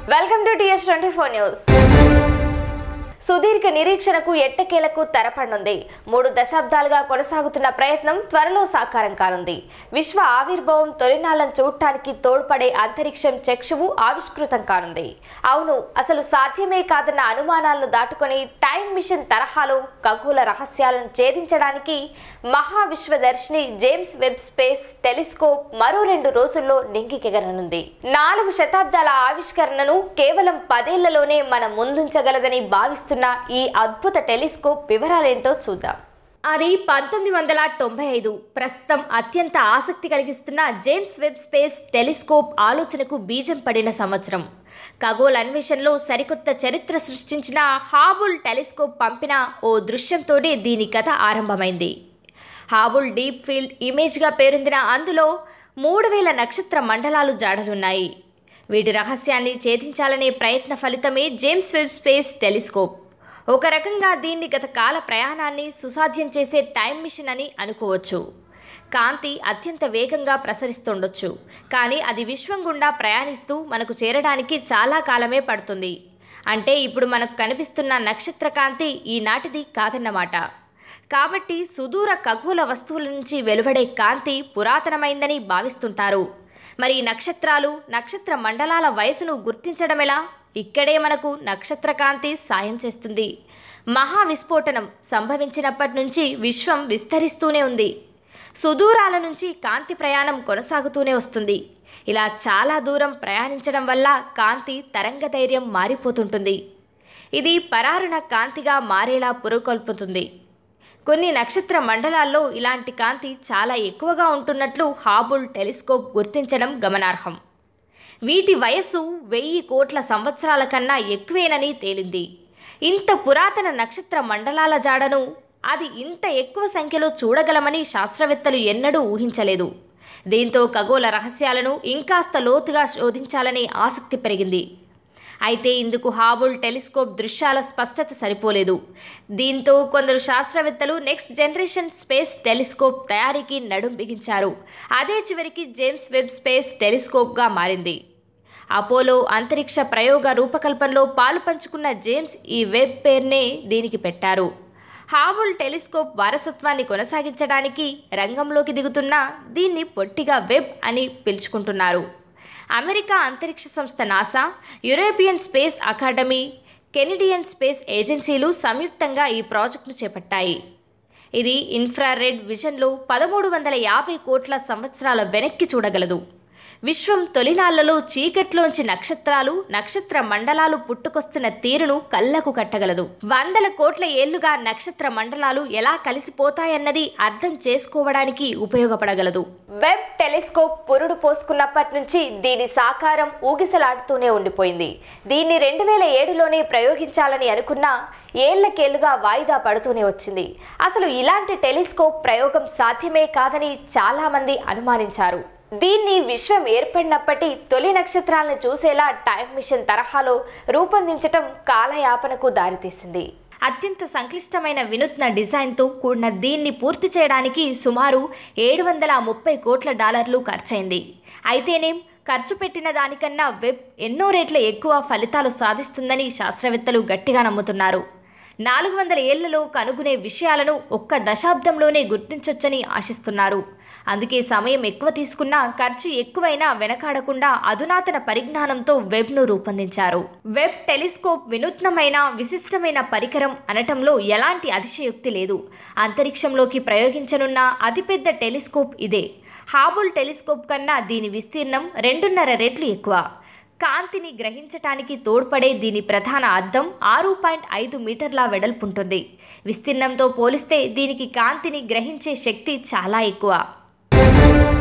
Welcome to TS24 News. సుదీర్ఘ నిరీక్షణకు ఎట్టకేలకు తెరపడనుంది. 3 దశాబ్దాలుగా కొనసాగుతున్న ప్రయత్నం త్వరలో సాకారం కానుంది. విశ్వ ఆవిర్భావం తొలినాళ్లను చూడటానికి తోడ్పడే అంతరిక్షం చక్షువు ఆవిష్కృతం కానుంది. అవును, అసలు సాధ్యమే కాదన్న అనుమానాలను దాటుకొని టైం మిషన్ తరహాలో ఖగోళ రహస్యాలను ఛేదించడానికి మహావిశ్వదర్శిని జేమ్స్ వెబ్ స్పేస్ టెలిస్కోప్ మరో 2 రోజుల్లో నింగికెగరనుంది. 4 శతాబ్దాల ఆవిష్కరణను కేవలం 10 ఏళ్లలోనే మన ముందుంచగలదని భావిస్తున్న ఈ అద్భుత టెలిస్కోప్ వివరాలేంటో చూద్దాం. అది 1995 ప్రస్తుతం అత్యంత ఆసక్తి కలిగిస్తున్న జేమ్స్ వెబ్ స్పేస్ టెలిస్కోప్ ఆలోచనకు బీజం పడిన సంవత్సరం. ఖగోళ అన్వేషణలో సరికొత్త చరిత్ర సృష్టించిన హాబుల్ టెలిస్కోప్ పంపిన ఓ దృశ్యంతోనే దీని కథ ఆరంభమైంది. హాబుల్ డీప్ ఫీల్డ్ ఇమేజ్గా పేరొందిన అందులో 3000 నక్షత్ర మండలాలు జాడలున్నాయి. వీటి రహస్యాన్ని ఛేదించాలనే ప్రయత్న ఫలితమే జేమ్స్ వెబ్ స్పేస్ టెలిస్కోప్. ఒక రకంగా దీన్ని గత కాల ప్రయాణాన్ని సుసాధ్యం చేసే టైం మిషన్ అని అనుకోవచ్చు. కాంతి అత్యంత వేగంగా ప్రసరిస్తుండొచ్చు, కానీ అది విశ్వం గుండా ప్రయాణిస్తూ మనకు చేరడానికి చాలా కాలమే పడుతుంది. అంటే ఇప్పుడు మనకు కనిపిస్తున్న నక్షత్ర కాంతి ఈనాటిది కాదన్నమాట. కాబట్టి సుదూర ఖగోళ వస్తువుల నుంచి వెలువడే కాంతి పురాతనమైందని భావిస్తుంటారు. మరి నక్షత్రాలు, నక్షత్ర మండలాల వయసును గుర్తించడమెలా? ఇక్కడే మనకు నక్షత్ర కాంతి సాయం చేస్తుంది. మహావిస్ఫోటనం సంభవించినప్పటి నుంచి విశ్వం విస్తరిస్తూనే ఉంది. సుదూరాల నుంచి కాంతి ప్రయాణం కొనసాగుతూనే వస్తుంది. ఇలా చాలా దూరం ప్రయాణించడం వల్ల కాంతి తరంగధైర్యం మారిపోతుంటుంది. ఇది పరారుణ కాంతిగా మారేలా పురుకొల్పుతుంది. కొన్ని నక్షత్ర మండలాల్లో ఇలాంటి కాంతి చాలా ఎక్కువగా ఉంటున్నట్లు హాబుల్ టెలిస్కోప్ గుర్తించడం గమనార్హం. వీటి వయస్సు 1000 కోట్ల సంవత్సరాల కన్నా ఎక్కువేనని తేలింది. ఇంత పురాతన నక్షత్ర మండలాల జాడను అది ఇంత ఎక్కువ సంఖ్యలో చూడగలమని శాస్త్రవేత్తలు ఎన్నడూ ఊహించలేదు. దీంతో ఖగోళ రహస్యాలను ఇంకాస్త లోతుగా శోధించాలనే ఆసక్తి పెరిగింది. అయితే ఇందుకు హాబుల్ టెలిస్కోప్ దృశ్యాల స్పష్టత సరిపోలేదు. దీంతో కొందరు శాస్త్రవేత్తలు నెక్స్ట్ జనరేషన్ స్పేస్ టెలిస్కోప్ తయారీకి నడుం బిగించారు. అదే చివరికి జేమ్స్ వెబ్ స్పేస్ టెలిస్కోప్గా మారింది. అపోలో అంతరిక్ష ప్రయోగ రూపకల్పనలో పాలు పంచుకున్న జేమ్స్ ఈ వెబ్ పేరునే దీనికి పెట్టారు. హాబుల్ టెలిస్కోప్ వారసత్వాన్ని కొనసాగించడానికి రంగంలోకి దిగుతున్న దీన్ని పొట్టిగా వెబ్ అని పిలుచుకుంటున్నారు. అమెరికా అంతరిక్ష సంస్థ NASA, European space academy, Canadian space ఏజెన్సీలు సంయుక్తంగా ఈ ప్రాజెక్టును చేపట్టాయి. ఇది ఇన్ఫ్రారెడ్ విజన్లో 1350 కోట్ల సంవత్సరాల వెనక్కి చూడగలదు. విశ్వం తొలినాళ్లలో చీకట్లోంచి నక్షత్రాలు, నక్షత్ర మండలాలు పుట్టుకొస్తున్న తీరును కళ్లకు కట్టగలదు. 100 కోట్ల ఏళ్లుగా నక్షత్ర మండలాలు ఎలా కలిసిపోతాయన్నది అర్థం చేసుకోవడానికి ఉపయోగపడగలదు. వెబ్ టెలిస్కోప్ పురుడు పోసుకున్నప్పటి నుంచి దీని సాకారం ఊగిసలాడుతూనే ఉండిపోయింది. దీన్ని 2007లోనే ప్రయోగించాలని అనుకున్నా ఏళ్లకేళ్లుగా వాయిదా పడుతూనే వచ్చింది. అసలు ఇలాంటి టెలిస్కోప్ ప్రయోగం సాధ్యమే కాదని చాలామంది అనుమానించారు. దీన్ని విశ్వం ఏర్పడినప్పటి తొలి నక్షత్రాలను చూసేలా టైం మిషన్ తరహాలో రూపొందించటం కాలయాపనకు దారితీసింది. అత్యంత సంక్లిష్టమైన వినూత్న డిజైన్తో కూడిన దీన్ని పూర్తి చేయడానికి సుమారు $730 కోట్ల ఖర్చయింది. అయితేనేం ఖర్చు పెట్టిన దానికన్నా వెబ్ ఎన్నో రెట్ల ఎక్కువ ఫలితాలు సాధిస్తుందని శాస్త్రవేత్తలు గట్టిగా నమ్ముతున్నారు. 400 ఏళ్లలో కనుగొనే విషయాలను 1 దశాబ్దంలోనే గుర్తించొచ్చని ఆశిస్తున్నారు. అందుకే సమయం ఎక్కువ తీసుకున్నా, ఖర్చు ఎక్కువైనా వెనకాడకుండా అధునాతన పరిజ్ఞానంతో వెబ్ను రూపొందించారు. వెబ్ టెలిస్కోప్ వినూత్నమైన, విశిష్టమైన పరికరం అనటంలో ఎలాంటి అతిశయోక్తి లేదు. అంతరిక్షంలోకి ప్రయోగించనున్న అతిపెద్ద టెలిస్కోప్ ఇదే. హాబుల్ టెలిస్కోప్ కన్నా దీని విస్తీర్ణం 2.5 రెట్లు ఎక్కువ. కాంతిని గ్రహించటానికి తోడ్పడే దీని ప్రధాన అద్దం 6.5 మీటర్ల వెడల్పుంటుంది. విస్తీర్ణంతో పోలిస్తే దీనికి కాంతిని గ్రహించే శక్తి చాలా ఎక్కువ.